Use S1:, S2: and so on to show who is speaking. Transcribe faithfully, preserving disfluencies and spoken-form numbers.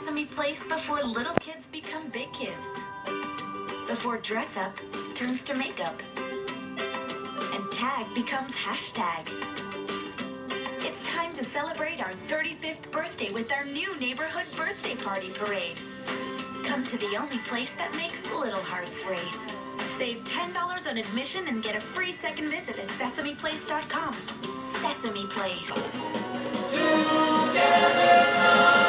S1: Sesame Place before little kids become big kids. Before dress up turns to makeup. And tag becomes hashtag. It's time to celebrate our thirty-fifth birthday with our new neighborhood birthday party parade. Come to the only place that makes little hearts race. Save ten dollars on admission and get a free second visit at sesame place dot com. Sesame Place.
S2: Together now.